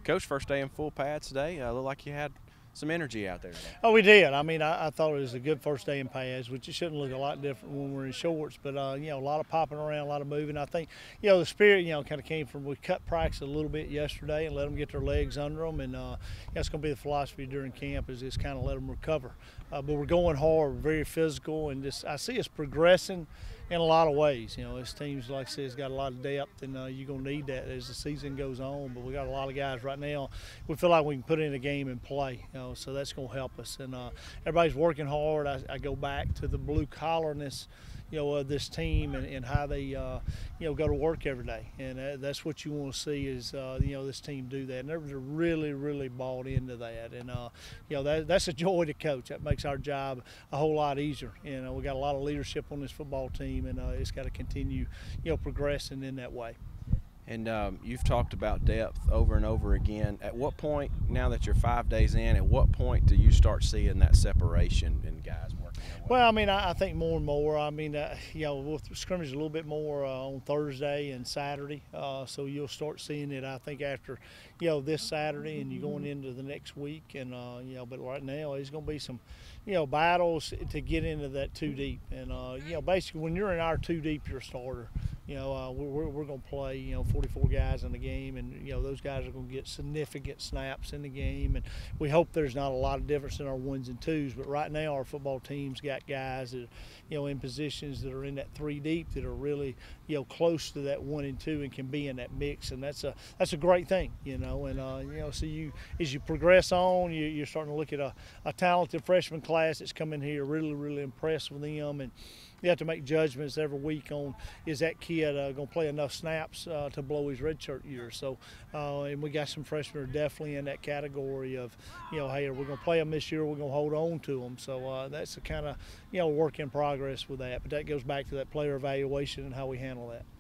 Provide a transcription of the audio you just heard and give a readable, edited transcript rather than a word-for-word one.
Coach, first day in full pads today. Looked like you had some energy out there today. Oh, we did. I mean, I thought it was a good first day in pads, which it shouldn't look a lot different when we're in shorts. But, a lot of popping around, a lot of moving. I think, the spirit, kind of came from we cut practice a little bit yesterday and let them get their legs under them. And that's going to be the philosophy during camp is just kind of let them recover. But we're going hard, we're very physical, and just I see us progressing in a lot of ways. This team's, like I said, has got a lot of depth, and you're going to need that as the season goes on. But we got a lot of guys right now. We feel like we can put in a game and play, so that's going to help us. And everybody's working hard. I go back to the blue collarness, of this team and how they, go to work every day. And that's what you want to see is, this team do that. And they're really, really bought into that. And, that's a joy to coach. That makes our job a whole lot easier. We got a lot of leadership on this football team, and it's got to continue, progressing in that way. And you've talked about depth over and over again. At what point, now that you're 5 days in, at what point do you start seeing that separation in guys working their way? Well, I mean, I think more and more. I mean, we'll scrimmage a little bit more on Thursday and Saturday, so you'll start seeing it, I think, after, this Saturday and you're going into the next week. And, but right now there's going to be some, battles to get into that two deep. And, basically when you're in our two deep, you're a starter. We're going to play, 44 guys in the game, and those guys are going to get significant snaps in the game. And we hope there's not a lot of difference in our ones and twos. But right now, our football team's got guys that, in positions that are in that three deep that are really, close to that 1 and 2 and can be in that mix. And that's a great thing, And so as you progress on, you're starting to look at a talented freshman class that's come in here, really, really impressed with them. And you have to make judgments every week on is that kid going to play enough snaps to blow his redshirt year. So, and we got some freshmen who are definitely in that category of, hey, we're going to play them this year, we're going to hold on to them. So that's the kind of, work in progress with that. But that goes back to that player evaluation and how we handle that.